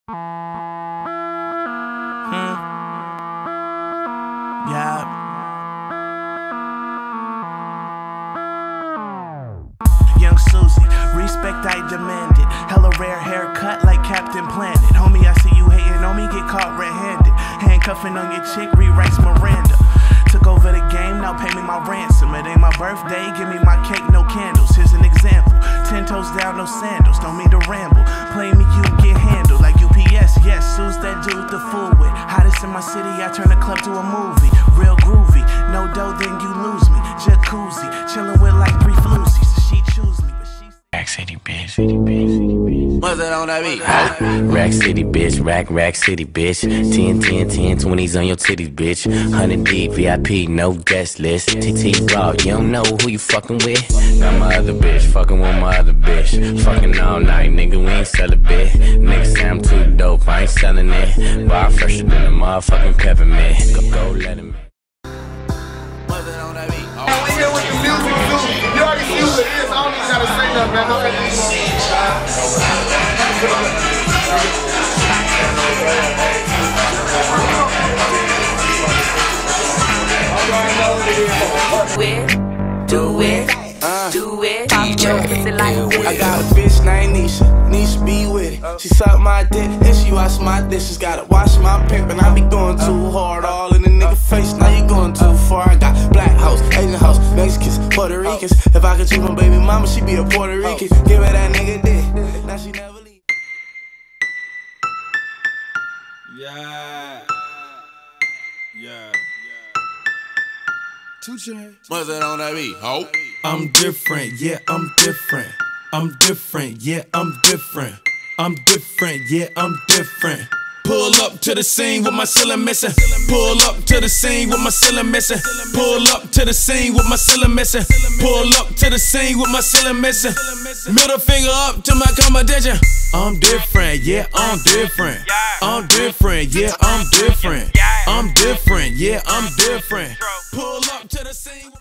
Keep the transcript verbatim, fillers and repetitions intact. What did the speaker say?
Hmm. Yeah. Young Susie, respect I demanded. Hella rare haircut like Captain Planet. Homie, I see you hating on me, get caught red-handed. Handcuffing on your chick, rewrites Miranda. Took over the game, now pay me my ransom. It ain't my birthday, give me my cake, no candles. Here's an example, ten toes down, no sandals. Don't mean to ramble, play me, you get handled like U P S. Yes, Sue's that dude the fool with. Hottest in my city, I turn the club to a movie. Real groovy, no dough, then you lose me. Jacuzzi, chillin' with like three floozies. She choose me, but she's Rack City, bitch. City, bitch. City, bitch. What's that on that beat? Rack City, bitch. Rack, Rack City, bitch. ten, ten, ten, twenties on your titties, bitch. one hundred deep, V I P, no guest list. T T Raw, you don't know who you fucking with. Got my other bitch, fucking with my other bitch. Fucking all night, nigga, we ain't sell a bit. Nigga say I'm too dope, I ain't selling it. Bar fresher than a motherfucking peppermint. Go, go, let him. What's that on that beat? We here with the music too. You already see what it is. I don't even gotta say nothing, man. Don't make me Do it, do it, do it. I got a bitch named Nisha, Nisha be with it. She suck my dick and she wash my dishes. Gotta wash my paper and I be going too hard. All in the nigga face, now you going too far. I got black house, Asian house, Mexicans, Puerto Ricans. If I could choose my baby mama, she be a Puerto Rican. Give her that nigga dick, now she never leave. Yeah. Yeah. Two chains. What's that on that beat? Oh. I'm different, yeah, I'm different. I'm different, yeah, I'm different. I'm different, yeah, I'm different. Pull up to the scene with my ceiling missing. Pull up to the scene with my ceiling missing. Pull up to the scene with my ceiling missing. Pull up to the scene with my ceiling missing. Middle finger up to my competition. I'm different, yeah, I'm different. I'm different, yeah, I'm different. I'm different, yeah, I'm different. Pull up to the scene.